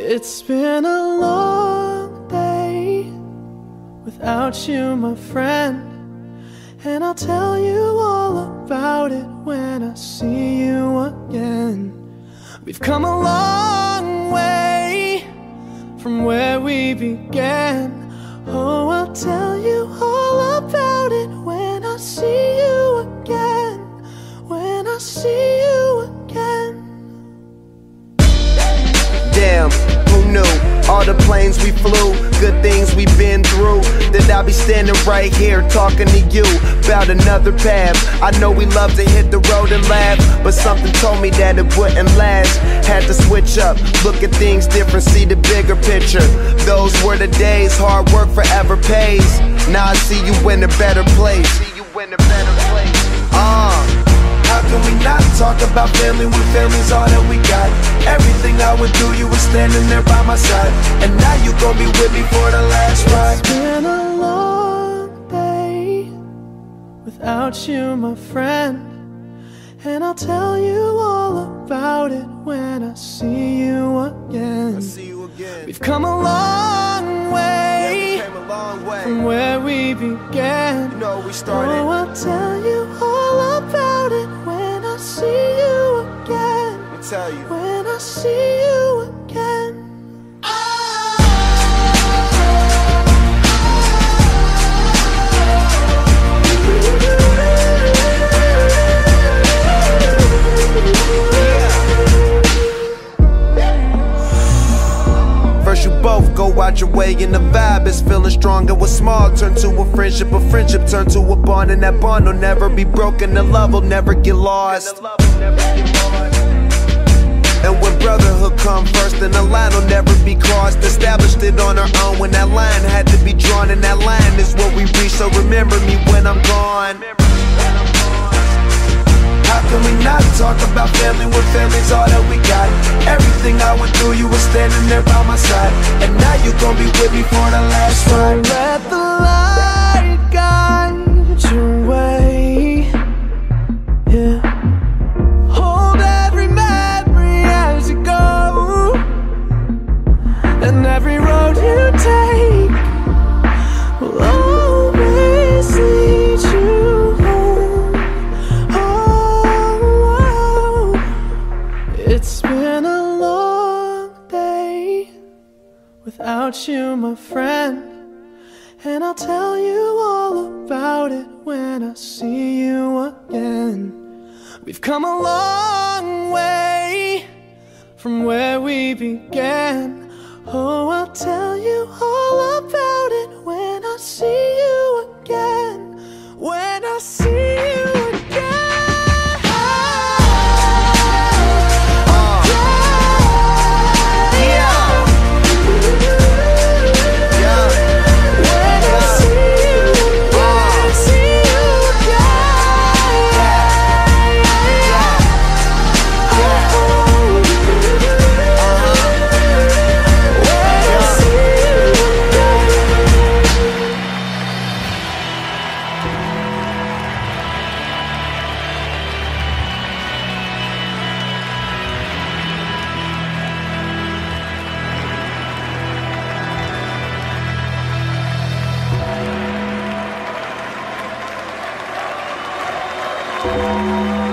It's been a long day without you, my friend, and I'll tell you all about it when I see you again. We've come a long way from where we began. Oh, I'll tell you all about it when I see you again. When I see you again. Damn, who knew? All the planes we flew, good things we've been through, that I'll be standing right here talking to you about another path. I know we love to hit the road and laugh, but something told me that it wouldn't last. Had to switch up, look at things different, see the bigger picture. Those were the days, hard work forever pays. Now I see you in a better place. How can we not talk about family when family's all that we got? Everything I would do, you were standing there by my side, and now you gon' be with me for the last ride. It's been a long day without you, my friend, and I'll tell you all about it when I see you again. We've come a long way, from where we began. You know we started. Oh, I'll tell you all about it when I see you again. Let me tell you. When I see you again. First you both go out your way and the vibe is feeling strong, and what's small turn to a friendship turn to a bond, and that bond will never be broken, the love will never get lost. And when brotherhood come first, then the line will never be crossed. Established it on our own when that line had to be drawn, and that line is what we reach, so remember me when I'm gone. How can we not talk about family when family's all that we got? Everything I went through, you were standing there by my side, and now you gon' be with me for the last ride. Let the light guide your way, yeah. Hold every memory as you go, and every road you take will always lead you home. Oh, it's been a long day without you, my friend, and I'll tell you all about it when I see you again. We've come a long way from where we began. Oh, I'll tell you all about it when I see you again. When I see you again. Thank you.